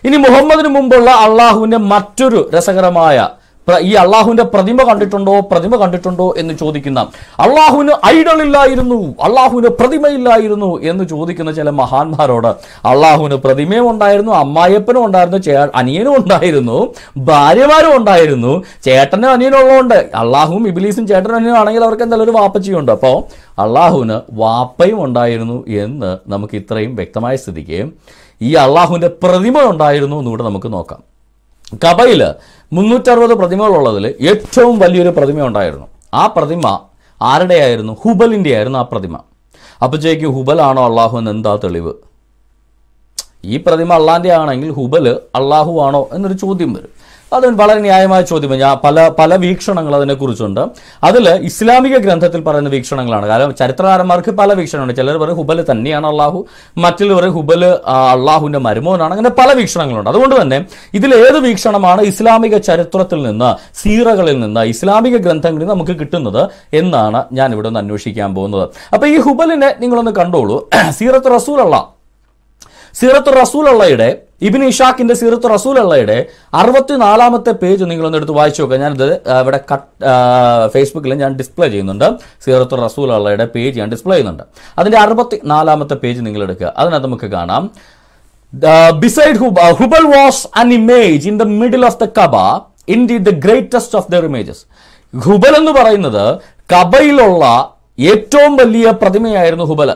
ഇനി മുഹമ്മദിന് മുമ്പുള്ള അള്ളാഹുവിന്റെ മറ്റൊരു രസകരമായ ഈ അള്ളാഹുവിന്റെ പ്രതിമ കണ്ടിട്ടുണ്ടോ എന്ന് ചോദിക്കുന്ന, അള്ളാഹുവിന് ഐഡൽ ഇല്ലായിരുന്നു, അള്ളാഹുവിന് പ്രതിമയില്ലായിരുന്നു എന്ന് ചോദിക്കുന്ന ചില മഹാന്മാരോട്, അള്ളാഹുവിന് പ്രതിമയും ഉണ്ടായിരുന്നു, അമ്മായിയപ്പനും ഉണ്ടായിരുന്നു, അനിയനും ഉണ്ടായിരുന്നു, ഭാര്യമാരും ഉണ്ടായിരുന്നു, ചേട്ടനും അനിയനും ഉള്ളതുകൊണ്ട് അള്ളാഹുവും ഇബ്ലീസും ചേട്ടനും അനിയനും ആണെങ്കിൽ അവർക്ക് എന്തായാലും ഒരു വാപ്പച്ചിയുണ്ട്. അപ്പോൾ അള്ളാഹുവിന് വാപ്പയും ഉണ്ടായിരുന്നു എന്ന് നമുക്ക് ഇത്രയും വ്യക്തമായ സ്ഥിതിക്ക് ഈ അള്ളാഹുവിന്റെ പ്രതിമ ഉണ്ടായിരുന്നു എന്നുകൂടെ നമുക്ക് നോക്കാം. കബയിൽ 360 പ്രതിമകളുള്ളതിൽ ഏറ്റവും വലിയൊരു പ്രതിമ ഉണ്ടായിരുന്നു. ആ പ്രതിമ ആരുടെയായിരുന്നു? ഹുബലിൻ്റെ ആയിരുന്നു ആ പ്രതിമ. അപ്പോഴേക്കും ഹുബലാണോ അള്ളാഹു എന്ന് എന്താ തെളിവ്? ഈ പ്രതിമ അള്ളാഹിൻ്റെ ആണെങ്കിൽ ഹുബൽ അള്ളാഹു ആണോ എന്നൊരു ചോദ്യം വരും. അത് വളരെ ന്യായമായ ചോദ്യം. ഞാൻ പല വീക്ഷണങ്ങൾ അതിനെക്കുറിച്ചുണ്ട്. അതിൽ ഇസ്ലാമിക ഗ്രന്ഥത്തിൽ പറയുന്ന വീക്ഷണങ്ങളാണ്. കാരണം ചരിത്രകാരന്മാർക്ക് പല വീക്ഷണമുണ്ട്. ചിലർ പറയും ഹുബൽ തന്നെയാണ് അള്ളാഹു, മറ്റുള്ളവർ പറയും ഹുബൽ അള്ളാഹുവിന്റെ മരുമോനാണ്. അങ്ങനെ പല വീക്ഷണങ്ങളുണ്ട്. അതുകൊണ്ട് തന്നെ ഇതിൽ ഏത് വീക്ഷണമാണ് ഇസ്ലാമിക ചരിത്രത്തിൽ നിന്ന്, സീറകളിൽ നിന്ന്, ഇസ്ലാമിക ഗ്രന്ഥങ്ങളിൽ നമുക്ക് കിട്ടുന്നത് എന്നാണ് ഞാൻ ഇവിടെ ഒന്ന് അന്വേഷിക്കാൻ പോകുന്നത്. അപ്പൊ ഈ ഹുബലിനെ നിങ്ങളൊന്ന് കണ്ടോളൂ. സീറത്ത് റസൂലുള്ളയുടെ ഇബ്നു ഇഷാഖിന്റെ സീറത്ത് റസൂലുള്ളയുടെ 64-ാമത്തെ പേജ് നിങ്ങളൊന്ന് എടുത്ത് വായിച്ചു നോക്കുക. ഞാനിത് ഇവിടെ ഫേസ്ബുക്കിൽ ഞാൻ ഡിസ്പ്ലേ ചെയ്യുന്നുണ്ട്. സീറത്ത് റസൂലുള്ളയുടെ പേജ് ഞാൻ ഡിസ്പ്ലേ ചെയ്യുന്നുണ്ട്. അതിന്റെ 64-ാമത്തെ പേജ് നിങ്ങൾ എടുക്കുക. അതിനകത്ത് നമുക്ക് കാണാം, beside Hubal was an image in the middle of the Kaaba, indeed the greatest of their images. Hubal എന്ന് പറയുന്നത് കബയിലുള്ള ഏറ്റവും വലിയ പ്രതിമയായിരുന്നു ഹുബൽ.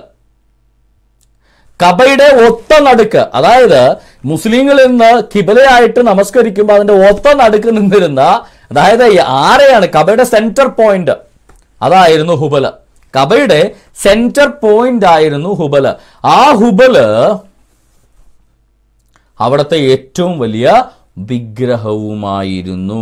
കബയുടെ ഒത്ത നടുക്ക്, അതായത് മുസ്ലിങ്ങളിൽ നിന്ന് കിബിലയായിട്ട് നമസ്കരിക്കുമ്പോൾ അതിന്റെ ഒത്ത നടുക്ക് നിന്നിരുന്ന, അതായത് ആരെയാണ് കബയുടെ സെന്റർ പോയിന്റ്, അതായിരുന്നു ഹുബല്. കബയുടെ സെന്റർ പോയിന്റ് ആയിരുന്നു ഹുബല്. ആ ഹുബല് അവിടുത്തെ ഏറ്റവും വലിയ വിഗ്രഹവുമായിരുന്നു.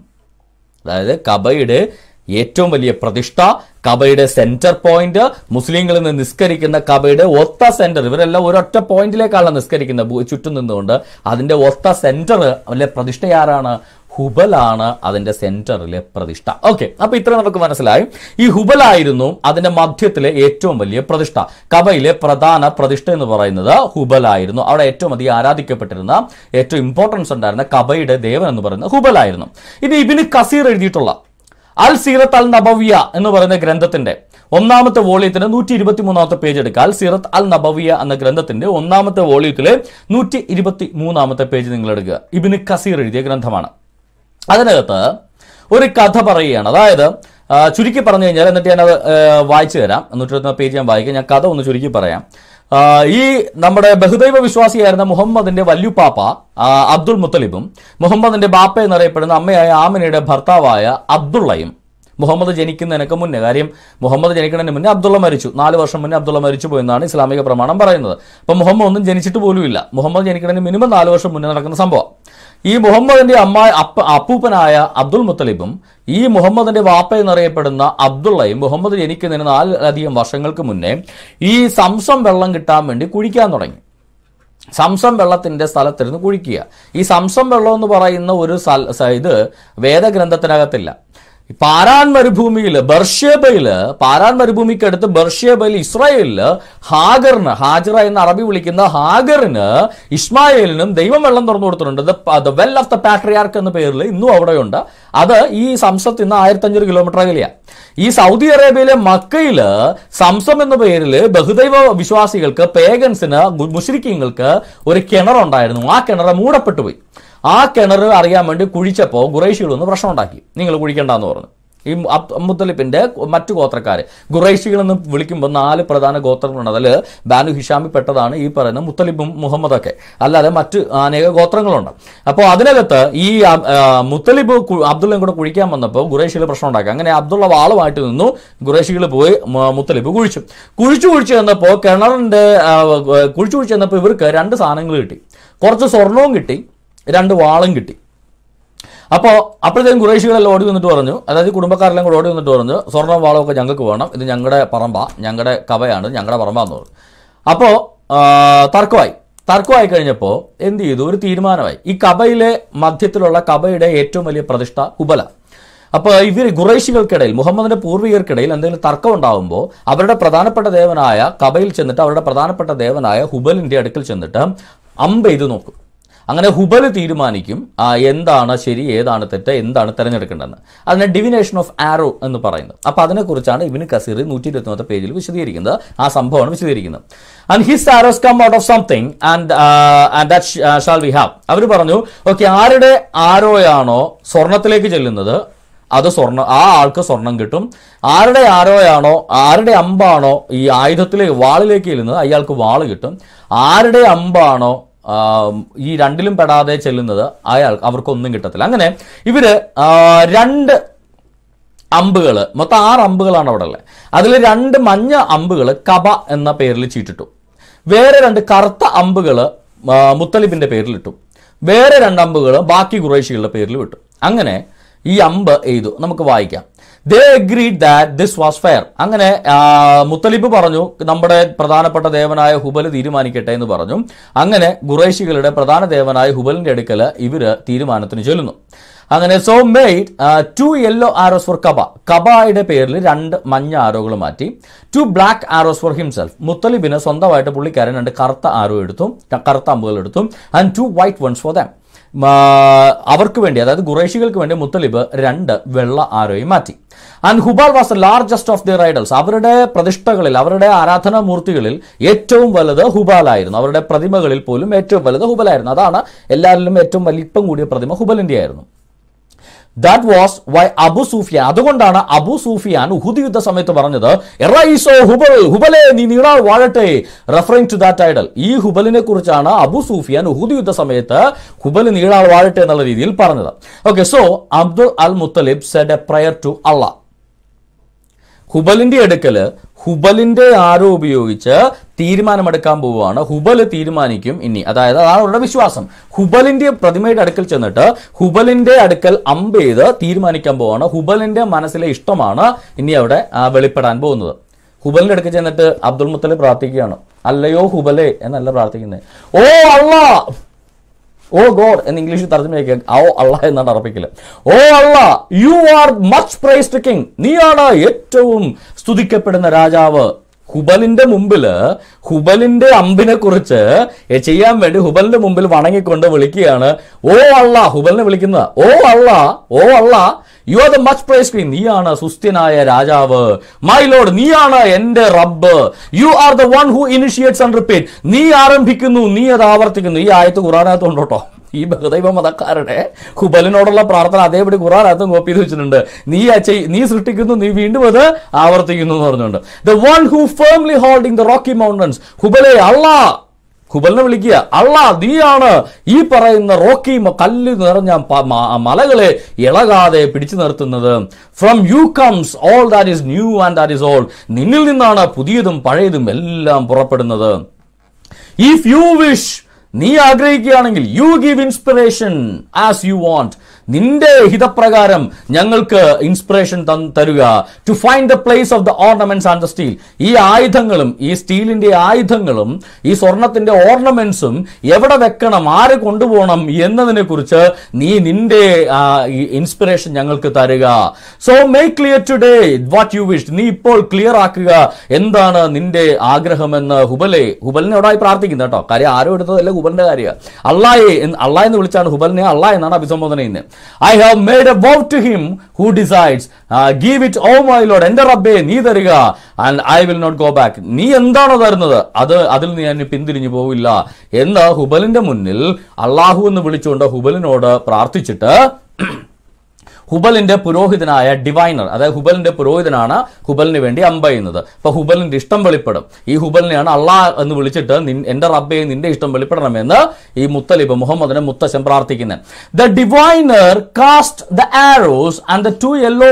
അതായത് കബയുടെ ഏറ്റവും വലിയ പ്രതിഷ്ഠ, കബയുടെ സെന്റർ പോയിന്റ്, മുസ്ലിങ്ങളിൽ നിന്ന് നിസ്കരിക്കുന്ന കബയുടെ ഒത്ത സെന്റർ, ഇവരെല്ലാം ഒരൊറ്റ പോയിന്റിലേക്കാണ് നിസ്കരിക്കുന്നത് ചുറ്റും നിന്നുകൊണ്ട്. അതിന്റെ ഒത്ത സെന്റർ അല്ലെ പ്രതിഷ്ഠ ആരാണ്? ഹുബലാണ് അതിന്റെ സെന്ററിലെ പ്രതിഷ്ഠ. ഓക്കെ, അപ്പൊ ഇത്ര നമുക്ക് മനസ്സിലായി. ഈ ഹുബലായിരുന്നു അതിന്റെ മധ്യത്തിലെ ഏറ്റവും വലിയ പ്രതിഷ്ഠ. കബയിലെ പ്രധാന പ്രതിഷ്ഠ എന്ന് പറയുന്നത് ഹുബലായിരുന്നു. അവിടെ ഏറ്റവും അധികം ആരാധിക്കപ്പെട്ടിരുന്ന, ഏറ്റവും ഇമ്പോർട്ടൻസ് ഉണ്ടായിരുന്ന കബയുടെ ദേവൻ എന്ന് പറയുന്നത് ഹുബലായിരുന്നു. ഇത് ഇബ്നു കസീർ എഴുതിയിട്ടുള്ള അൽ സീറത്ത് അൽ നബവിയ എന്ന് പറയുന്ന ഗ്രന്ഥത്തിന്റെ 1-ാമത്തെ വോളിയത്തിന്റെ 123-ാമത്തെ പേജ് എടുക്കുക. അൽ സീറത്ത് അൽ നബവിയ എന്ന ഗ്രന്ഥത്തിന്റെ 1-ാമത്തെ വോളിയത്തിലെ 123-ാമത്തെ പേജ് നിങ്ങൾ എടുക്കുക. ഇബ്നു കസീർ എഴുതിയ ഗ്രന്ഥമാണ്. അതിനകത്ത് ഒരു കഥ പറയുകയാണ്. അതായത് ചുരുക്കി പറഞ്ഞു കഴിഞ്ഞാൽ, എന്നിട്ട് ഞാനത് വായിച്ചു തരാം. 120 പേജ് ഞാൻ വായിക്കാം. ഞാൻ കഥ ഒന്ന് ചുരുക്കി പറയാം. ഈ നമ്മുടെ ബഹുദൈവ വിശ്വാസിയായിരുന്ന മുഹമ്മദിന്റെ വല്യുപ്പാപ്പ അബ്ദുൽ മുത്തലിബും മുഹമ്മദിന്റെ ബാപ്പ എന്നറിയപ്പെടുന്ന അമ്മയായ ആമിനയുടെ ഭർത്താവായ അബ്ദുള്ളയും മുഹമ്മദ് ജനിക്കുന്നതിനൊക്കെ മുന്നേ, കാര്യം മുഹമ്മദ് ജനിക്കുന്നതിന് മുന്നേ അബ്ദുള്ള മരിച്ചു, 4 വർഷം മുന്നേ അബ്ദുള്ള മരിച്ചു പോയെന്നാണ് ഇസ്ലാമിക പ്രമാണം പറയുന്നത്. അപ്പൊ മുഹമ്മദ് ഒന്നും ജനിച്ചിട്ട് പോലുമില്ല. മുഹമ്മദ് ജനിക്കുന്നതിന് മിനിമം 4 വർഷം മുന്നേ നടക്കുന്ന സംഭവം. ഈ മുഹമ്മദിന്റെ അപ്പൂപ്പനായ അബ്ദുൽ മുത്തലിബും ഈ മുഹമ്മദിന്റെ വാപ്പ എന്നറിയപ്പെടുന്ന അബ്ദുള്ളയും മുഹമ്മദ് ജനിക്കുന്നതിന് 4 വർഷങ്ങൾക്ക് മുന്നേ ഈ സംസം വെള്ളം കിട്ടാൻ വേണ്ടി കുഴിക്കാൻ തുടങ്ങി. സംസം വെള്ളത്തിന്റെ സ്ഥലത്തിരുന്ന് കുഴിക്കുക. ഈ സംസം വെള്ളം എന്ന് പറയുന്ന ഒരു ഇത് വേദഗ്രന്ഥത്തിനകത്തില്ല. പാരാൻ മരുഭൂമിയില് പാരാൻ മരുഭൂമിക്കടുത്ത് ബർഷേബയിൽ ഇസ്രായേലില് ഹാജറ എന്ന് അറബി വിളിക്കുന്ന ഹാഗറിന് ഇസ്മായേലിനും ദൈവം വെള്ളം തുറന്നു കൊടുത്തിട്ടുണ്ട്. The well of the patriarch എന്ന പേരിൽ ഇന്നും അവിടെയുണ്ട്. അത് ഈ സംസത്ത് ഇന്ന് 1500 കിലോമീറ്റർ അകലെയാണ്. ഈ സൗദി അറേബ്യയിലെ മക്കയില് സംസം എന്ന പേരിൽ ബഹുദൈവ വിശ്വാസികൾക്ക്, പേഗൻസിന്, മുശ്രിക്കീങ്ങൾക്ക് ഒരു കിണറുണ്ടായിരുന്നു. ആ കിണർ മൂടപ്പെട്ടു പോയി. ആ കിണർ അറിയാൻ വേണ്ടി കുഴിച്ചപ്പോൾ ഖുറൈശികളൊന്ന് പ്രശ്നം ഉണ്ടാക്കി. നിങ്ങൾ കുഴിക്കണ്ടെന്ന് പറഞ്ഞു. ഈ മുത്തലിബിന്റെ മറ്റു ഗോത്രക്കാര് ഖുറൈശികളെന്ന് വിളിക്കുമ്പോൾ 4 പ്രധാന ഗോത്രങ്ങളുണ്ട്. അതിൽ ബാനു ഹിഷാമി പെട്ടതാണ് ഈ പറയുന്ന മുത്തലിബും മുഹമ്മദൊക്കെ, അല്ലാതെ മറ്റ് അനേക ഗോത്രങ്ങളുണ്ട്. അപ്പോൾ അതിനകത്ത് ഈ മുത്തലിബ് അബ്ദുള്ളയും കൂടെ കുഴിക്കാൻ വന്നപ്പോൾ ഖുറൈശികൾ പ്രശ്നം ഉണ്ടാക്കി. അങ്ങനെ അബ്ദുള്ള വാളുമായിട്ട് നിന്നു. ഖുറൈശികൾ പോയി മുത്തലിബ് കുഴിച്ചു ചെന്നപ്പോൾ ഇവർക്ക് 2 സാധനങ്ങൾ കിട്ടി. കുറച്ച് സ്വർണവും കിട്ടി, 2 വാളും കിട്ടി. അപ്പോഴത്തേക്കും ഖുറൈശികളെല്ലാം ഓടി വന്നിട്ട് പറഞ്ഞു, അതായത് കുടുംബക്കാരെല്ലാം കൂടെ ഓടി വന്നിട്ട് പറഞ്ഞു, സ്വർണ്ണം വാളമൊക്കെ ഞങ്ങൾക്ക് വേണം, ഇത് ഞങ്ങളുടെ പറമ്പാ, ഞങ്ങളുടെ കബയാണ്, ഞങ്ങളുടെ പറമ്പാന്ന് പറഞ്ഞു. അപ്പോൾ തർക്കമായി കഴിഞ്ഞപ്പോൾ എന്ത് ചെയ്തു? ഒരു തീരുമാനമായി. ഈ കബയിലെ മധ്യത്തിലുള്ള കബയുടെ ഏറ്റവും വലിയ പ്രതിഷ്ഠ ഹുബല. അപ്പോൾ ഖുറൈശികൾക്കിടയിൽ, മുഹമ്മദിന്റെ പൂർവികർക്കിടയിൽ എന്തെങ്കിലും തർക്കം ഉണ്ടാകുമ്പോൾ അവരുടെ പ്രധാനപ്പെട്ട ദേവനായ കബയിൽ ചെന്നിട്ട് അവരുടെ പ്രധാനപ്പെട്ട ദേവനായ ഹുബലിന്റെ അടുക്കൽ ചെന്നിട്ട് അമ്പെയ്ത് നോക്കും. അങ്ങനെ ഹുബൽ തീരുമാനിക്കും എന്താണ് ശരി, ഏതാണ് തെറ്റ്, എന്താണ് തിരഞ്ഞെടുക്കേണ്ടതെന്ന്. അതിനെ ഡിവിനേഷൻ ഓഫ് ആരോ എന്ന് പറയുന്നത്. അപ്പൊ അതിനെക്കുറിച്ചാണ് ഇബ്നു കസീർ 120 പേജിൽ വിശദീകരിക്കുന്നത്. ആ സംഭവമാണ് വിശദീകരിക്കുന്നത്. And his arrows come out of something and that shall we have. അവർ പറഞ്ഞു, ഓക്കെ, ആരുടെ ആരോയാണോ സ്വർണത്തിലേക്ക് ചെല്ലുന്നത് അത് ആ ആൾക്ക് സ്വർണം കിട്ടും. ആരുടെ ആരോയാണോ, ആരുടെ അമ്പാണോ ഈ ആയുധത്തിലേക്ക് വാളിലേക്ക് ചെല്ലുന്നത് അയാൾക്ക് വാള് കിട്ടും. ആരുടെ അമ്പാണോ ഈ രണ്ടിലും പെടാതെ ചെല്ലുന്നത് അവർക്കൊന്നും കിട്ടത്തില്ല. അങ്ങനെ ഇവര് 2 അമ്പുകൾ, മൊത്തം 6 അമ്പുകളാണ് അവിടെ ഉള്ളത്. അതിൽ 2 മഞ്ഞ അമ്പുകൾ കബ എന്ന പേരിൽ ചീട്ടിട്ടു. വേറെ 2 കറുത്ത അമ്പുകൾ മുത്തലിബിന്റെ പേരിലിട്ടു. വേറെ 2 അമ്പുകൾ ബാക്കി ഖുറൈശികളുടെ പേരിൽ വിട്ടു. അങ്ങനെ ഈ അമ്പ് എയ്തു. നമുക്ക് വായിക്കാം. They agreed that this was fair. അങ്ങനെ മുത്തലിബ് പറഞ്ഞു, നമ്മുടെ പ്രധാനപ്പെട്ട ദേവനായ ഹുബൽ തീരുമാനിക്കട്ടെ എന്ന് പറഞ്ഞു. അങ്ങനെ ഖുറൈശികളുടെ പ്രധാന ദേവനായ ഹുബലിന്റെ അടുക്കൽ ഇവര് തീരുമാനത്തിന് ചൊല്ലുന്നു. അങ്ങനെ so made 2 yellow arrows for Kaaba. കബയുടെ പേരിൽ 2 മഞ്ഞ ആരോകൾ മാറ്റി. 2 ബ്ലാക്ക് ആരോസ് ഫോർ ഹിംസെൽഫ്. മുത്തലിബിന് സ്വന്തമായിട്ട് പുള്ളിക്കാരൻ 2 കറുത്ത ആരോ എടുത്തു, കറുത്ത അമ്പുകൾ എടുത്തു. And 2 white ones for them. അവർക്ക് വേണ്ടി, അതായത് ഖുറൈശികൾക്ക് വേണ്ടി മുത്തലിബ് 2 വെള്ള ആരോയും മാറ്റി. And Hubal was the largest of their idols. അവരുടെ പ്രതിഷ്ഠകളിൽ, അവരുടെ ആരാധനാ മൂർത്തികളിൽ ഏറ്റവും വലുത് ഹുബാലായിരുന്നു. അവരുടെ പ്രതിമകളിൽ പോലും ഏറ്റവും വലുത് ഹുബലായിരുന്നു. അതാണ് എല്ലാവരിലും ഏറ്റവും വലിപ്പം കൂടിയ പ്രതിമ ഹുബലിന്റെ ആയിരുന്നു. That was why Abu Sufyan, അതുകൊണ്ടാണ് അബു സൂഫിയാൻ ഉഹുദ് യുദ്ധ സമയത്ത് പറഞ്ഞത്, എറൈസോ ഹുബൽ, ഹുബലേ നീ നീളാൾ വാഴട്ടെ, റെഫറിംഗ് ടു ദാറ്റ് ഐഡൽ. ഈ ഹുബലിനെ കുറിച്ചാണ് അബു സൂഫിയാൻ ഉഹുദ് യുദ്ധ സമയത്ത് ഹുബൽ നീളാൾ വാഴട്ടെ എന്നുള്ള രീതിയിൽ പറഞ്ഞത്. Okay, so Abdul al Muttalib said a prayer to Allah. ഹുബലിന്റെ അടുക്കല് ഹുബലിന്റെ ആരോ ഉപയോഗിച്ച് തീരുമാനമെടുക്കാൻ പോവുകയാണ്. ഹുബൽ തീരുമാനിക്കും ഇനി, അതായത് അതാണ് അവരുടെ വിശ്വാസം. ഹുബലിന്റെ പ്രതിമയുടെ അടുക്കൽ ചെന്നിട്ട് ഹുബലിന്റെ അടുക്കൽ അമ്പ് ചെയ്ത് തീരുമാനിക്കാൻ പോവാണ്. ഹുബലിന്റെ മനസ്സിലെ ഇഷ്ടമാണ് ഇനി അവിടെ വെളിപ്പെടാൻ പോകുന്നത്. ഹുബലിന്റെ അടുക്കൽ ചെന്നിട്ട് അബ്ദുൽ മുത്തലിബ് പ്രാർത്ഥിക്കുകയാണ്, അല്ലയോ ഹുബലെ എന്നല്ല പ്രാർത്ഥിക്കുന്നത്, ഓ അള്ളാഹ്, ഓ ഗോഡ് എന്ന് ഇംഗ്ലീഷിൽ തർജ്ജമയാക്കുക. ഓ അള്ളാഹ് എന്നാണ് അറബിക്കില്. O Allah, you are much praised king, നീയാണ് ഏറ്റവും സ്തുതിക്കപ്പെടുന്ന രാജാവ്. ഹുബലിന്റെ മുമ്പില് ഹുബലിന്റെ അമ്പിനെ കുറിച്ച് ചെയ്യാൻ വേണ്ടി ഹുബലിന്റെ മുമ്പിൽ വണങ്ങിക്കൊണ്ട് വിളിക്കുകയാണ്, ഓ അള്ളാഹ്. ഹുബലിനെ വിളിക്കുന്നത്, O Allah, O Allah, you are the much praised king, നീയാണ് സുസ്ഥിനായ രാജാവ്. മൈ ലോർഡ്, നീയാണ് എന്റെ റബ്ബ്. You are the one who initiates and repeat, നീ ആരംഭിക്കുന്നു, നീ അത് ആവർത്തിക്കുന്നു. ഈ ആയത്ത് ഖുർആനകത്ത് ഉണ്ടോട്ടോ. ഈ ബഹദൈവ മതക്കാരുടെ ഹുബലിനോടുള്ള പ്രാർത്ഥന അതേപടി ഖുർആനകത്തും കോപ്പി ചെയ്ത് വെച്ചിട്ടുണ്ട്. നീ സൃഷ്ടിക്കുന്നു, നീ വീണ്ടും അത് ആവർത്തിക്കുന്നു എന്ന് പറഞ്ഞുകൊണ്ട്. The one who firmly holding the rocky mountains, ഹുബലെ അള്ളാഹ്. ഹുബലിനെ വിളിക്കുക, അള്ളാഹ് നീയാണ് ഈ പറയുന്ന റോക്കി കല്ല് നിറഞ്ഞ മലകളെ ഇളകാതെ പിടിച്ചു നിർത്തുന്നത്. From you comes all that is new and that is old, നിന്നിൽ നിന്നാണ് പുതിയതും പഴയതും എല്ലാം പുറപ്പെടുന്നത്. ഇഫ് യു വിഷ്, നീ ആഗ്രഹിക്കുകയാണെങ്കിൽ, you give inspiration as you want, നിന്റെ ഹിതപ്രകാരം ഞങ്ങൾക്ക് ഇൻസ്പിറേഷൻ തരുക. To find the place of the ornaments and the steel, ഈ ആയുധങ്ങളും ഈ സ്റ്റീലിന്റെ ആയുധങ്ങളും ഈ സ്വർണത്തിന്റെ ഓർണമെന്റ്സും എവിടെ വെക്കണം, ആര് കൊണ്ടുപോകണം എന്നതിനെ കുറിച്ച് നീ നിന്റെ ഇൻസ്പിറേഷൻ ഞങ്ങൾക്ക് തരുക. So make clear today what you wish, നീ ഇപ്പോൾ ക്ലിയർ ആക്കുക എന്താണ് നിന്റെ ആഗ്രഹമെന്ന് ഹുബലിനോടായി പ്രാർത്ഥിക്കുന്നത് കേട്ടോ. കാര്യം ആരോ എടുത്തതല്ല, ഹുബലിന്റെ കാര്യം. അള്ളാഹ് എന്ന് വിളിച്ചാണ് ഹുബലിനെ അള്ളാഹ് എന്നാണ് അഭിസംബോധന ചെയ്യുന്നത്. I have made a vow to him who decides. Give it, oh my Lord, എന്റെ റബ്ബേ നീ തരിക, and I will not go back. നീ എന്താണോ തരുന്നത് അതിൽ നീ എന്നെ പിന്തിരിഞ്ഞു പോവില്ല എന്ന് ഹുബലിന്റെ മുന്നിൽ അള്ളാഹു എന്ന് വിളിച്ചുകൊണ്ട് ഹുബലിനോട് പ്രാർത്ഥിച്ചിട്ട് ഹുബലിന്റെ പുരോഹിതനായ ഡിവൈനർ, അതായത് ഹുബലിന്റെ പുരോഹിതനാണ് ഹുബലിന് വേണ്ടി അമ്പ ചെയ്യുന്നത്. അപ്പൊ ഹുബലിന്റെ ഇഷ്ടം വെളിപ്പെടും. ഈ ഹുബലിനെയാണ് അള്ളാഹ് എന്ന് വിളിച്ചിട്ട് എന്റെ റബ്ബേ നിന്റെ ഇഷ്ടം വെളിപ്പെടണമെന്ന് ഈ മുത്തലിബ് മുഹമ്മദിനെ മുത്തശ്ശൻ പ്രാർത്ഥിക്കുന്നത്. The diviner cast the arrows and the 2 yellow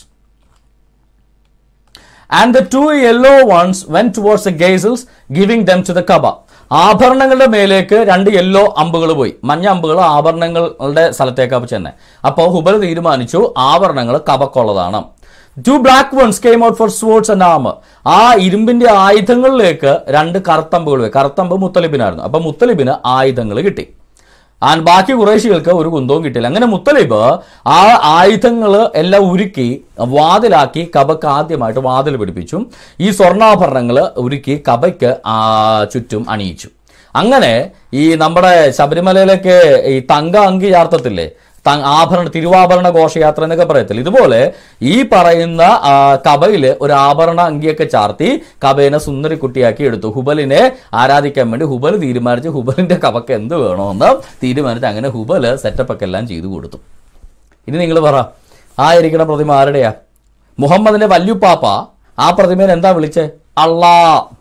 ones went towards the gazelles, giving them to the Kaaba. ആഭരണങ്ങളുടെ മേലേക്ക് 2 യെല്ലോ അമ്പുകൾ പോയി. മഞ്ഞ അമ്പുകൾ ആഭരണങ്ങളുടെ സ്ഥലത്തേക്ക് ചെന്നെ. അപ്പോൾ ഹുബൽ തീരുമാനിച്ചു ആഭരണങ്ങൾ കബക്കുള്ളതാണ്. 2 black ones came out for swords and armor. ആ ഇരുമ്പിന്റെ ആയുധങ്ങളിലേക്ക് 2 കറുത്തമ്പുകൾ പോയി. കറുത്തമ്പ് മുത്തലിബിനായിരുന്നു. അപ്പൊ മുത്തലിബിന് ആയുധങ്ങൾ കിട്ടി. ബാക്കി ഖുറൈശികൾക്ക് ഒരു കുന്തവും കിട്ടില്ല. അങ്ങനെ മുത്തലിബ് ആ ആയുധങ്ങൾ എല്ലാം ഉരുക്കി വാതിലാക്കി കബക്ക് ആദ്യമായിട്ട് വാതിൽ പിടിപ്പിച്ചു. ഈ സ്വർണ്ണാഭരണങ്ങൾ ഉരുക്കി കബയ്ക്ക് ചുറ്റും അണിയിച്ചു. അങ്ങനെ ഈ നമ്മുടെ ശബരിമലയിലൊക്കെ ഈ തങ്ക അങ്കി ചാർത്തത്തില്ലേ, തിരുവാഭരണ ഘോഷയാത്ര എന്നൊക്കെ പറയത്തില്ല, ഇതുപോലെ ഈ പറയുന്ന കബയില് ഒരു ആഭരണ അങ്കിയൊക്കെ ചാർത്തി കബയിനെ സുന്ദരിക്കുട്ടിയാക്കി എടുത്തു. ഹുബലിനെ ആരാധിക്കാൻ വേണ്ടി ഹുബൽ തീരുമാനിച്ച് ഹുബലിന്റെ കബക്ക് എന്ത് വേണമെന്ന് തീരുമാനിച്ച് അങ്ങനെ ഹുബൽ സെറ്റപ്പ് ഒക്കെ എല്ലാം ചെയ്തു കൊടുത്തു. ഇനി നിങ്ങൾ പറ, ആ ഇരിക്കുന്ന പ്രതിമ ആരുടെയാ? മുഹമ്മദിന്റെ വല്യുപ്പാപ്പ ആ പ്രതിമേനെ എന്താ വിളിച്ചേ? അള്ളാ.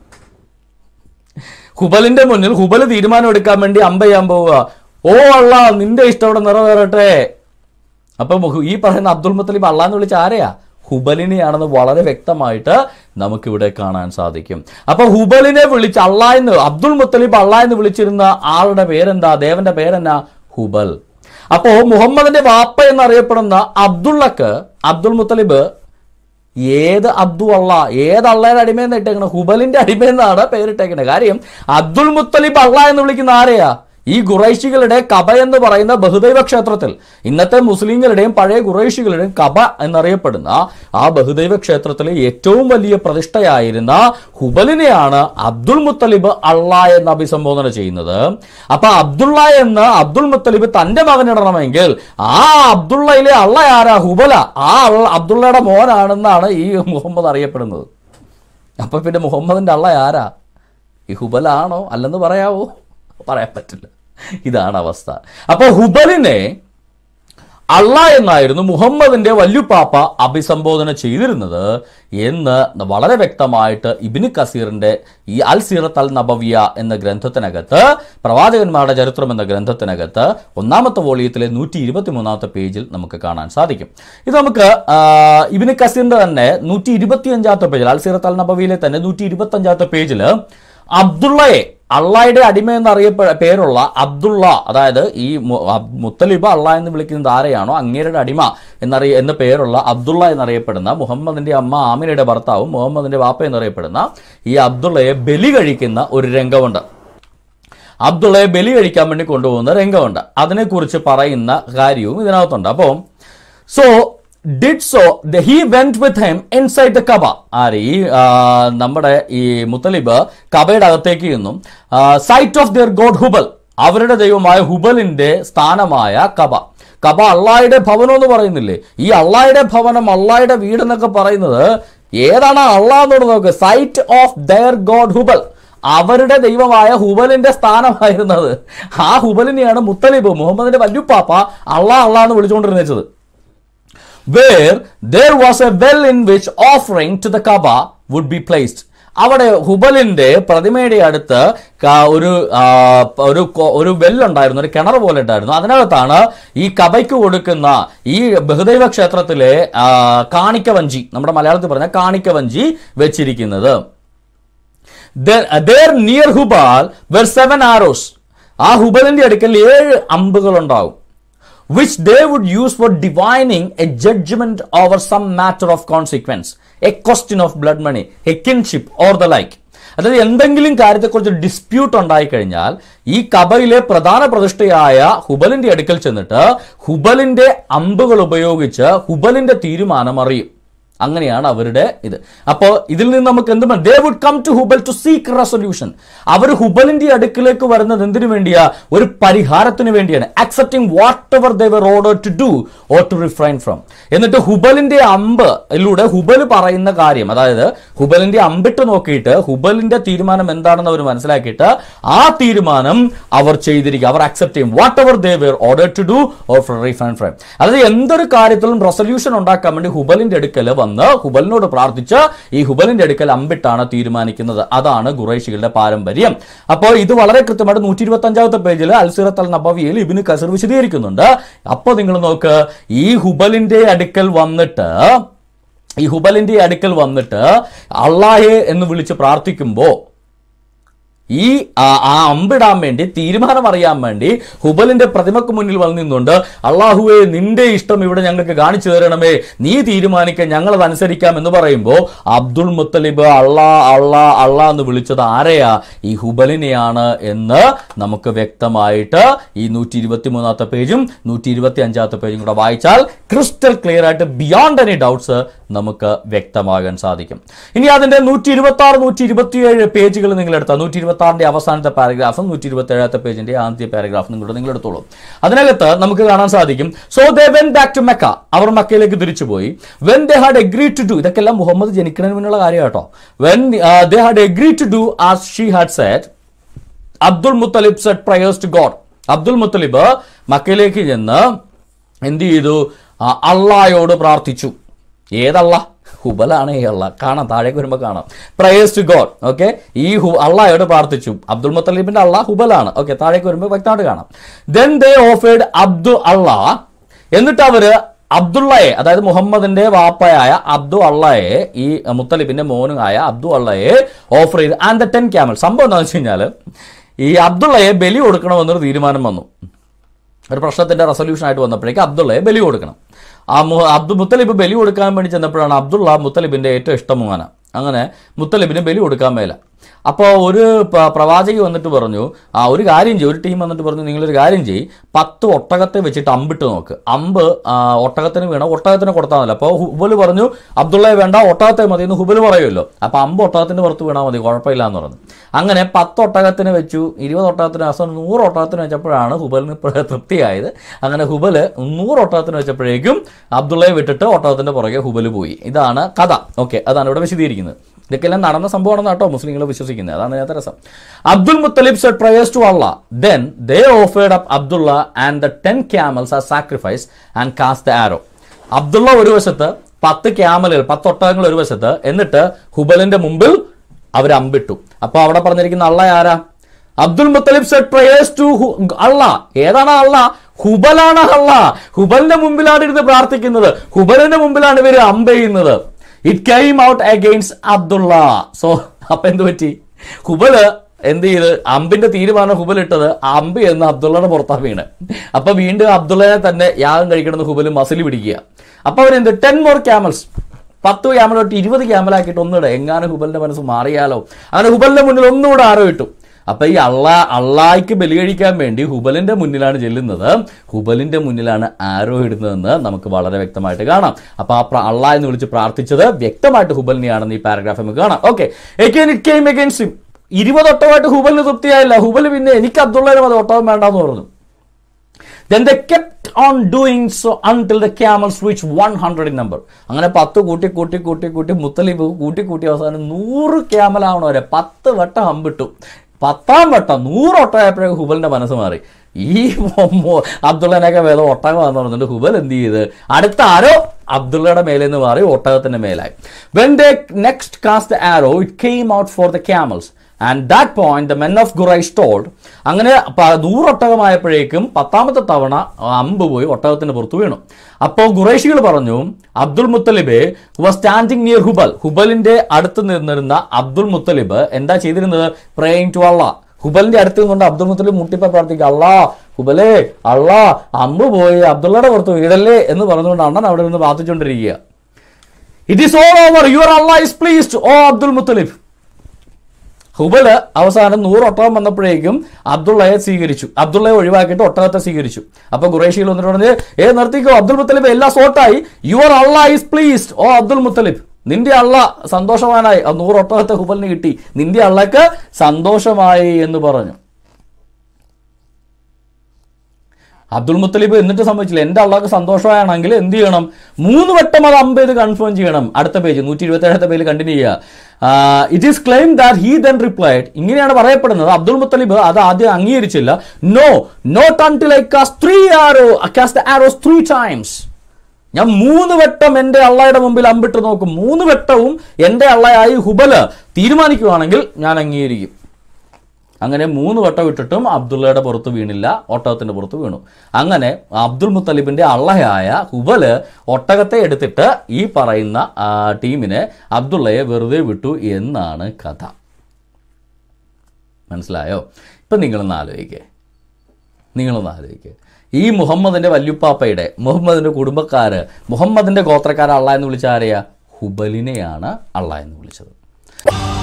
ഹുബലിന്റെ മുന്നിൽ ഹുബൽ തീരുമാനം എടുക്കാൻ വേണ്ടി അമ്പെയ്യാൻ പോവുക. ഓ അള്ളാ, നിന്റെ ഇഷ്ടം ഇവിടെ നിറവേറട്ടെ. അപ്പൊ ഈ പറയുന്ന അബ്ദുൽ മുത്തലിബ് അള്ളാന്ന് വിളിച്ച ആരെയാ? ഹുബലിനെയാണെന്ന് വളരെ വ്യക്തമായിട്ട് നമുക്കിവിടെ കാണാൻ സാധിക്കും. അപ്പൊ ഹുബലിനെ വിളിച്ച് അള്ളാന്ന്, അബ്ദുൽ മുത്തലിബ് അള്ളാന്ന് വിളിച്ചിരുന്ന ആളുടെ പേരെന്താ? ദേവന്റെ പേരെന്നാ? ഹുബൽ. അപ്പോ മുഹമ്മദിന്റെ വാപ്പ എന്നറിയപ്പെടുന്ന അബ്ദുള്ളക്ക് അബ്ദുൽ മുത്തലിബ് ഏത് അബ്ദു അള്ള, ഏത് അള്ളയുടെ അടിമയെന്ന് ഇട്ടേക്കണത്? ഹുബലിന്റെ അടിമയെന്നാണ് പേരിട്ടേക്കുന്നത്. കാര്യം അബ്ദുൽ മുത്തലിബ് അള്ള എന്ന് വിളിക്കുന്ന ആരെയാ? ഈ ഖുറൈശികളുടെ കബ എന്ന് പറയുന്ന ബഹുദൈവ ക്ഷേത്രത്തിൽ, ഇന്നത്തെ മുസ്ലിങ്ങളുടെയും പഴയ ഖുറൈശികളുടെയും കബ എന്നറിയപ്പെടുന്ന ആ ബഹുദൈവ ക്ഷേത്രത്തിലെ ഏറ്റവും വലിയ പ്രതിഷ്ഠയായിരുന്ന ഹുബലിനെയാണ് അബ്ദുൽ മുത്തലിബ് അള്ള എന്ന് അഭിസംബോധന ചെയ്യുന്നത്. അപ്പൊ അബ്ദുള്ള എന്ന് അബ്ദുൽ മുത്തലിബ് തന്റെ മകനിടണമെങ്കിൽ ആ അബ്ദുള്ളയിലെ അള്ള ആരാ? ഹുബല. ആ അബ്ദുള്ളയുടെ മോനാണെന്നാണ് ഈ മുഹമ്മദ് അറിയപ്പെടുന്നത്. അപ്പൊ പിന്നെ മുഹമ്മദിന്റെ അള്ള ആരാ? ഈ ഹുബലാണോ? അല്ലെന്ന് പറയാവോ? പറയാൻ പറ്റില്ല. ഇതാണ് അവസ്ഥ. അപ്പൊ ഹുബലിനെ അള്ള എന്നായിരുന്നു മുഹമ്മദിന്റെ വല്യുപ്പാപ്പ അഭിസംബോധന ചെയ്തിരുന്നത് എന്ന് വളരെ വ്യക്തമായിട്ട് ഇബ്നു കസീറിന്റെ ഈ അൽ സീറത്ത് അൽ നബവിയ എന്ന ഗ്രന്ഥത്തിനകത്ത്, പ്രവാചകന്മാരുടെ ചരിത്രം എന്ന ഗ്രന്ഥത്തിനകത്ത് 1-ാമത്തെ വോളിയത്തിലെ 123-ാമത്തെ പേജിൽ നമുക്ക് കാണാൻ സാധിക്കും. ഇത് നമുക്ക് ഇബ്നു കസീറിന്റെ തന്നെ 125-ാമത്തെ പേജിൽ, അൽ സീറത്ത് അൽ നബവിയിലെ തന്നെ 125-ാമത്തെ പേജിൽ അബ്ദുള്ളയെ, അള്ളായുടെ അടിമ പേരുള്ള അബ്ദുള്ള, അതായത് ഈ മുത്തലിബ് അള്ള എന്ന് വിളിക്കുന്നത് ആരെയാണോ അങ്ങേരുടെ അടിമ എന്ന പേരുള്ള അബ്ദുള്ള എന്നറിയപ്പെടുന്ന മുഹമ്മദിന്റെ അമ്മ ആമിനയുടെ ഭർത്താവും മുഹമ്മദിന്റെ വാപ്പ എന്നറിയപ്പെടുന്ന ഈ അബ്ദുള്ളയെ ബലി കഴിക്കുന്ന ഒരു രംഗമുണ്ട്. അബ്ദുള്ളയെ ബലി കഴിക്കാൻ വേണ്ടി കൊണ്ടുപോകുന്ന രംഗമുണ്ട്. അതിനെക്കുറിച്ച് പറയുന്ന കാര്യവും ഇതിനകത്തുണ്ട്. അപ്പോൾ he went with him inside the Kaaba. നമ്മുടെ ഈ മുത്തലിബ് കബയുടെ അകത്തേക്ക് നിന്നും sight of their god Hubal, അവരുടെ ദൈവമായ ഹുബലിന്റെ സ്ഥാനമായ കബ. കബ അള്ളായുടെ ഭവനം എന്ന് പറയുന്നില്ലേ? ഈ അള്ളായുടെ ഭവനം, അള്ളായുടെ വീട് എന്നൊക്കെ പറയുന്നത് ഏതാണ്? അള്ളാഹ് എന്നോട് നോക്ക്. Sight of their god Hubal, അവരുടെ ദൈവമായ ഹുബലിന്റെ സ്ഥാനമായിരുന്നത്. ആ ഹുബലിനെയാണ് മുത്തലിബ്, മുഹമ്മദിന്റെ വല്യുപ്പാപ്പ, അള്ളാഹ് എന്ന് വിളിച്ചുകൊണ്ടിരുന്നത്. Where there was a well in which offering to the Kaaba would be placed. അവിടെ ഹുബലിന്റെ പ്രതിമയുടെ അടുത്ത് ഒരു വെല്ലുണ്ടായിരുന്നു, ഒരു കിണർ പോലെ ഉണ്ടായിരുന്നു. അതിനകത്താണ് ഈ കബയ്ക്ക് കൊടുക്കുന്ന ഈ ബഹുദൈവ ക്ഷേത്രത്തിലെ കാണിക്കവഞ്ചി, നമ്മുടെ മലയാളത്തിൽ പറഞ്ഞ കാണിക്കവഞ്ചി വെച്ചിരിക്കുന്നത്. There near Hubal were 7 arrows. ആ ഹുബലിന്റെ അടുക്കൽ 7 അമ്പുകൾ ഉണ്ടാവും. Which they would use for divining a judgment over some matter of consequence, a question of blood money, a kinship or the like. അതായത് എന്തെങ്കിലും കാര്യത്തെക്കുറിച്ച് ഡിസ്പ്യൂട്ട് ഉണ്ടായിക്കഴിഞ്ഞാൽ ഈ കബയിലെ പ്രധാന പ്രതിഷ്ഠയായ ഹുബലിന്റെ അടുക്കൽ ചെന്നിട്ട് ഹുബലിന്റെ അമ്പുകൾ ഉപയോഗിച്ച് ഹുബലിന്റെ തീരുമാനം അറിയും. അങ്ങനെയാണ് അവരുടെ ഇത്. അപ്പോൾ ഇതിൽ നിന്ന് നമുക്ക് എന്ത്, they would come to Hubal to seek resolution. അവർ ഹുബലിന്റെ അടുക്കിലേക്ക് വരുന്നത് എന്തിനു വേണ്ടിയാ? ഒരു പരിഹാരത്തിന് വേണ്ടിയാണ്. accepting whatever they were ordered to do or to refrain from. എന്നിട്ട് ഹുബലിന്റെ അമ്പിലൂടെ ഹുബൽ പറയുന്ന കാര്യം, അതായത് ഹുബലിന്റെ അമ്പിട്ട് നോക്കിയിട്ട് ഹുബലിന്റെ തീരുമാനം എന്താണെന്ന് അവർ മനസ്സിലാക്കിയിട്ട് ആ തീരുമാനം അവർ ചെയ്തിരിക്കുക. അവർ accept ചെയ്യും whatever they were ordered to do or to refrain from. അതായത് എന്തൊരു കാര്യത്തിലും റെസൊല്യൂഷൻ ഉണ്ടാക്കാൻ വേണ്ടി ഹുബലിന്റെ അടുക്കൽ ഹുബലിനോട് പ്രാർത്ഥിച്ച് ഈ ഹുബലിന്റെ അടുക്കൽ അമ്പിട്ടാണ് തീരുമാനിക്കുന്നത്. അതാണ് ഖുറൈശികളുടെ പാരമ്പര്യം. അപ്പോൾ ഇത് വളരെ കൃത്യമായിട്ട് 125-ാമത്തെ പേജിൽ അൽ സീറത്ത് അൽ നബവിയിൽ ഇബ്നു കസീർ വിശദീകരിക്കുന്നുണ്ട്. അപ്പോൾ നിങ്ങൾ നോക്ക്, ഈ ഹുബലിന്റെ അടുക്കൽ വന്നിട്ട് അള്ളാഹെ എന്ന് വിളിച്ച് പ്രാർത്ഥിക്കുമ്പോൾ ഈ അമ്പിടാൻ വേണ്ടി, തീരുമാനം അറിയാൻ വേണ്ടി ഹുബലിന്റെ പ്രതിമക്ക് മുന്നിൽ വന്നു നിന്നുകൊണ്ട് അള്ളാഹുവേ നിന്റെ ഇഷ്ടം ഇവിടെ ഞങ്ങൾക്ക് കാണിച്ചു തരണമേ, നീ തീരുമാനിക്കാൻ, ഞങ്ങളത് അനുസരിക്കാം എന്ന് പറയുമ്പോൾ അബ്ദുൽ മുത്തലിബ് അള്ളാ എന്ന് വിളിച്ചത് ആരെയാ? ഈ ഹുബലിനെയാണ് എന്ന് നമുക്ക് വ്യക്തമായിട്ട് ഈ 123-ാമത്തെ പേജും 125-ാമത്തെ പേജും കൂടെ വായിച്ചാൽ ക്രിസ്റ്റൽ ക്ലിയർ ആയിട്ട് ബിയോണ്ട് എനി ഡൗട്ട്സ് നമുക്ക് വ്യക്തമാകാൻ സാധിക്കും. ഇനി അതിന്റെ 126, 127 പേജുകൾ നിങ്ങൾ എടുത്താൽ 126ന്റെ അവസാനത്തെ പാരഗ്രാഫും 127ാമത്തെ പേജിന്റെ ആദ്യ പാരഗ്രാഫ് നിങ്ങൾ എടുത്തോളൂ. അതിനകത്ത് നമുക്ക് കാണാൻ സാധിക്കും, so they went back to Mecca, അവർ മക്കയിലേക്ക് തിരിച്ചുപോയി. When they had agreed to do, ഇതൊക്കെല്ലാം മുഹമ്മദ് ജനിക്കുന്നതിന് മുന്നുള്ള കാര്യം കേട്ടോ. When they had agreed to do as she had said, Abdul Muttalib said prayers to god. Abdul Muttalib മക്കയിലേക്ക് ചെന്ന് എന്ത് ചെയ്തു? അള്ളായോട് പ്രാർത്ഥിച്ചു. ഏതല്ല? ഹുബലാണ് ഈ അള്ള. കാണാം, താഴേക്ക് വരുമ്പോൾ കാണാം. Prayers to God. ഓക്കെ, ഈ അള്ളായോട് പ്രാർത്ഥിച്ചു. അബ്ദുൽ മുത്തലിബിന്റെ അള്ള ഹുബലാണ്. ഓക്കെ, താഴേക്ക് വരുമ്പോൾ വ്യക്തമായിട്ട് കാണാം. Then they offered Abdullah, എന്നിട്ട് അവര് അബ്ദുള്ളയെ, അതായത് മുഹമ്മദിന്റെ വാപ്പയായ അബ്ദു അള്ളയെ, ഈ മുത്തലിബിന്റെ മോനുമായ അബ്ദു അള്ളയെ ഓഫർ ചെയ്ത്. And the 10 camels. സംഭവം എന്താണെന്ന് വെച്ച് കഴിഞ്ഞാൽ, ഈ അബ്ദുള്ളയെ ബലി കൊടുക്കണമെന്നൊരു തീരുമാനം വന്നു. ഒരു പ്രശ്നത്തിന്റെ റെസൊല്യൂഷൻ ആയിട്ട് വന്നപ്പോഴേക്ക് അബ്ദുള്ളയെ ബലി കൊടുക്കണം. അബ്ദുൽ മുത്തലിബ് ബലി കൊടുക്കാൻ വേണ്ടി ചെന്നപ്പോഴാണ് അബ്ദുള്ള മുത്തലിബിന്റെ ഏറ്റവും ഇഷ്ടമാണ്. അങ്ങനെ മുത്തലിബിന് ബലി കൊടുക്കാൻ മേല. അപ്പോൾ ഒരു പ്രവാചകി വന്നിട്ട് പറഞ്ഞു, ഒരു കാര്യം ചെയ്യും, ഒരു ടീം വന്നിട്ട് പറഞ്ഞു, നിങ്ങളൊരു കാര്യം ചെയ്യും, 10 ഒട്ടകത്തെ വെച്ചിട്ട് അമ്പിട്ട് നോക്ക്. അമ്പ് ഒട്ടകത്തിന് വീണ ഒട്ടകത്തിന് കൊടുത്താൽ മതി. അപ്പോൾ ഹുബൽ പറഞ്ഞു, അബ്ദുള്ളയെ വേണ്ട, ഒട്ടകത്തെ മതി എന്ന് ഹുബൽ പറയുമല്ലോ. അപ്പോൾ അമ്പ് ഒട്ടകത്തിന്റെ പുറത്ത് വീണാൽ മതി, കുഴപ്പമില്ല എന്ന് പറഞ്ഞു. അങ്ങനെ 10 ഒട്ടകത്തിന് വെച്ചു, 20 ഒട്ടകത്തിന്, 100 ഒട്ടകത്തിന് വെച്ചപ്പോഴാണ് ഹുബലിന് തൃപ്തിയായത്. അങ്ങനെ ഹുബല് 100 ഒട്ടകത്തിന് വെച്ചപ്പോഴേക്കും അബ്ദുള്ളയെ വിട്ടിട്ട് ഒട്ടകത്തിന്റെ പുറകെ ഹുബല് പോയി. ഇതാണ് കഥ. ഓക്കെ, അതാണ് ഇവിടെ വിശദീകരിക്കുന്നത്. ഇതൊക്കെല്ലാം നടന്ന സംഭവമാണെന്ന് കേട്ടോ മുസ്ലിങ്ങൾ വിശ്വസിക്കുന്നത്. അതാണ് ഇതിനകത്ത് രസം. Abdul Muttalib said prayers to Allah, then they offered up Abdullah and the 10 camels as sacrifice and cast the arrow. Abdullah ഒരു വശത്ത്, 10 ക്യാമലുകൾ, 10 ഒട്ടകങ്ങൾ ഒരു വശത്ത്, എന്നിട്ട് ഹുബലിന്റെ മുമ്പിൽ അവർ അമ്പിട്ടു. അപ്പൊ അവിടെ പറഞ്ഞിരിക്കുന്ന അള്ള ആരാ? Abdul Muttalib said prayers to Allah. ഏതാണ് അള്ള? ഹുബലാണ് അള്ള. ഹുബലിന്റെ മുമ്പിലാണ് ഇരുന്ന് പ്രാർത്ഥിക്കുന്നത്. ഹുബലിന്റെ മുമ്പിലാണ് ഇവർ അമ്പെയ്യുന്നത്. It came out against Abdullah. So അപ്പൊ എന്ത് പറ്റി? ഹുബല് എന്ത് ചെയ്ത്? അമ്പിന്റെ തീരുമാനം ഹുബൽ ഇട്ടത്, അമ്പ് എന്ന് അബ്ദുള്ളയുടെ പുറത്താണ് വീണ്. അപ്പൊ വീണ്ടും അബ്ദുള്ളയെ തന്നെ യാഗം കഴിക്കണമെന്ന് ഹുബല് മസിൽ പിടിക്കുക. അപ്പൊ അവരെന്ത് 10 more camels, 10 ക്യാമൽ തൊട്ട് 20 ക്യാമലാക്കിയിട്ട് ഒന്നിടെ എങ്ങാനും ഹുബലിന്റെ മനസ്സ് മാറിയാലോ. അങ്ങനെ ഹുബലിന്റെ മുന്നിൽ ഒന്നുകൂടെ ആരോ ഇട്ടു. അപ്പൊ ഈ അള്ളായ്ക്ക് ബലി കഴിക്കാൻ വേണ്ടി ഹുബലിന്റെ മുന്നിലാണ് ചെല്ലുന്നത്, ഹുബലിന്റെ മുന്നിലാണ് ആരോ ഇടുന്നതെന്ന് നമുക്ക് വളരെ വ്യക്തമായിട്ട് കാണാം. അപ്പൊ ആ അള്ളാ എന്ന് വിളിച്ച് പ്രാർത്ഥിച്ചത് വ്യക്തമായിട്ട് ഹുബലിനെയാണെന്ന് ഈ പാരഗ്രാഫ് നമുക്ക് കാണാം. Okay, it came against him. 20 ഒട്ടകമായിട്ട് ഹുബലിന് തൃപ്തിയായില്ല. ഹുബൽ പിന്നെ എനിക്ക് അബ്ദുള്ളനും അത് ഒട്ടകം വേണ്ടെന്ന് പറഞ്ഞു. Then they kept on doing so until the camels reached 100 in number. അങ്ങനെ 10 കൂട്ടി മുത്തലിബ് കൂട്ടി അവസാനം 100 ക്യാമലാവണ വരെ 10 വട്ടം അമ്പിട്ടു. 10ാം വട്ടം 100 ഒട്ടകമായപ്പോഴേക്കും ഹുബലിന്റെ മനസ്സ് മാറി. ഈ അബ്ദുള്ളനൊക്കെ വേദം ഒട്ടകമാണെന്ന് പറഞ്ഞിട്ട് ഹുബൽ എന്ത് ചെയ്ത് അടുത്ത ആരോ അബ്ദുള്ളയുടെ മേലെ നിന്ന് മാറി ഒട്ടകത്തിന്റെ മേലായി. When they next cast the arrow, it came out for the camels. And that point the men of Quraysh told, അങ്ങനെ 100 ഒട്ടകമായപ്പോഴേക്കും 10ാമത്തെ തവണ അമ്പ് പോയി ഒട്ടകത്തിന് പുറത്തു വീണു. അപ്പോൾ ഖുറൈശികൾ പറഞ്ഞു, Abdul Muttalib was standing near Hubal. ഹുബലിന്റെ അടുത്ത് നിന്നിരുന്ന അബ്ദുൽ മുത്തലിബ് എന്താ ചെയ്തിരുന്നത്? പ്രേയിങ് ടു അള്ളാ. ഹുബലിന്റെ അടുത്ത് നിന്നുകൊണ്ട് അബ്ദുൽ മുത്തലിബ് മുട്ടിപ്പ പ്രാർത്ഥിക്കുക, അള്ളാ ഹുബലേ, അള്ളാ അമ്പ് പോയി അബ്ദുള്ളയുടെ പുറത്ത് വീടല്ലേ എന്ന് പറഞ്ഞുകൊണ്ട് അണ്ണൻ അവിടെ നിന്ന് പ്രാർത്ഥിച്ചുകൊണ്ടിരിക്കുക. It is all over, your Allah is pleased O Abdul Muttalib. ഹുബല് അവസാനം 100 ഒട്ടകം വന്നപ്പോഴേക്കും അബ്ദുള്ളയെ സ്വീകരിച്ചു. അബ്ദുള്ളയെ ഒഴിവാക്കിയിട്ട് ഒട്ടകത്തെ സ്വീകരിച്ചു. അപ്പൊ ഖുറൈശികൾ വന്നിട്ട് പറഞ്ഞ്, നിർത്തിക്കോ അബ്ദുൽ മുത്തലിബ്, എല്ലാം സോട്ടായി. Your Allah is pleased O Abdul Muttalib. നിന്റെ അള്ള സന്തോഷവാനായി. 100 ഒട്ടകത്തെ ഹുബലിന് കിട്ടി, നിന്റെ അള്ളക്ക് സന്തോഷമായി എന്ന് പറഞ്ഞു. അബ്ദുൽ മുത്തലിബ് എന്നിട്ട് സംഭവിച്ചില്ല. എന്റെ അള്ളാഹ്ക്ക് സന്തോഷമാണെങ്കിൽ എന്ത് ചെയ്യണം? 3 വട്ടം അത് അമ്പ് ചെയ്ത് കൺഫേം ചെയ്യണം. അടുത്ത പേജ് 127ാമത്തെ പേജിൽ കണ്ടിന്യൂ ചെയ്യുക. It is claim that he then replied. ഇങ്ങനെയാണ് പറയപ്പെടുന്നത്, അബ്ദുൽ മുത്തലിബ് അത് ആദ്യം അംഗീകരിച്ചില്ല. No, not until I cast the arrows 3 times. ഞാൻ 3 വട്ടം എന്റെ അള്ളാഹയുടെ മുമ്പിൽ അമ്പിട്ട് നോക്കും. 3 വട്ടവും എന്റെ അള്ളാഹായി ഹുബല് തീരുമാനിക്കുകയാണെങ്കിൽ ഞാൻ അംഗീകരിക്കും. അങ്ങനെ 3 വട്ടം ഇട്ടിട്ടും അബ്ദുള്ളയുടെ പുറത്ത് വീണില്ല, ഒട്ടകത്തിന്റെ പുറത്ത് വീണു. അങ്ങനെ അബ്ദുൽ മുത്തലിബിന്റെ അള്ളയായ ഹുബല് ഒട്ടകത്തെ എടുത്തിട്ട് ഈ പറയുന്ന ടീമിനെ അബ്ദുള്ളയെ വെറുതെ വിട്ടു എന്നാണ് കഥ. മനസ്സിലായോ? ഇപ്പൊ നിങ്ങളൊന്ന് ആലോചിക്കേ, ഈ മുഹമ്മദിന്റെ വല്യുപ്പാപ്പയുടെ, മുഹമ്മദിന്റെ കുടുംബക്കാര്, മുഹമ്മദിന്റെ ഗോത്രക്കാരെ അള്ളാഹ് എന്ന് വിളിച്ച ആരെയാ? ഹുബലിനെയാണ് അള്ളാഹ് എന്ന് വിളിച്ചത്.